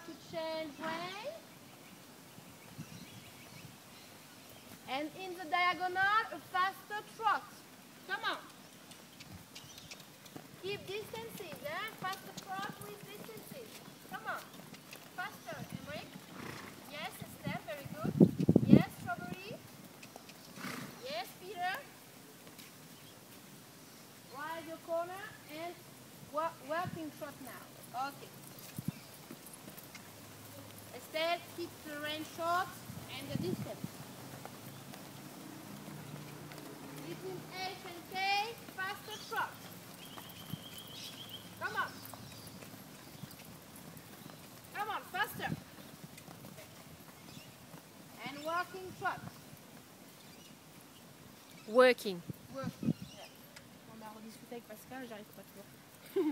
to change way. And in the diagonal, a faster trot. Come on. Keep distances, faster trot with distances. Come on. Faster, Emmerich. Yes, Estelle, very good. Yes, Strawberry. Yes, Peter. Wide your corner and working trot now. Okay. Estelle, keep the range short and the distance. Between H and K, faster trot. Come on. Come on, faster. And working trot. Working. Working. Yeah. On a rediscuté avec Pascal, j'arrive pas toujours.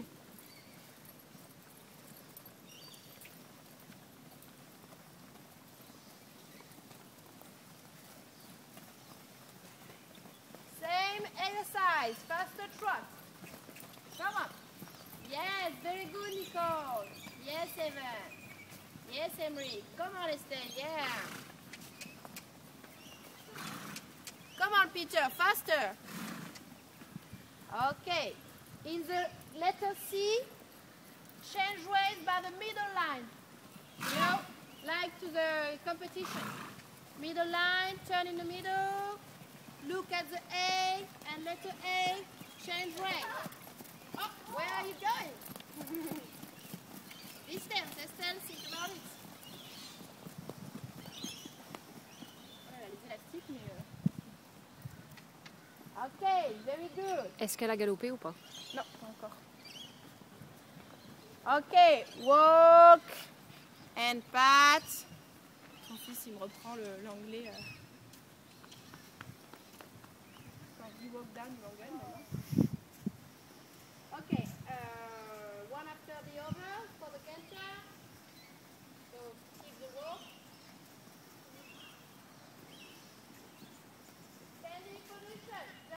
Same exercise, faster trot. Come on. Yes, very good, Nicole. Yes, Evan. Yes, Emery. Come on, Estelle. Yeah. Come on, Peter. Faster. Okay. In the letter C, change ways by the middle line. You know, like to the competition. Middle line, turn in the middle. Look at the A and letter A, change way. Oh, where are you going? Distance, Estelle, think about it. Voilà, les élastiques, mais... Ok, very good. Est-ce qu'elle a galopé ou pas? Non, pas encore. Ok, walk and pat. Mon fils, il me reprend l'anglais. Quand je dis walk down, il m'engueule maintenant.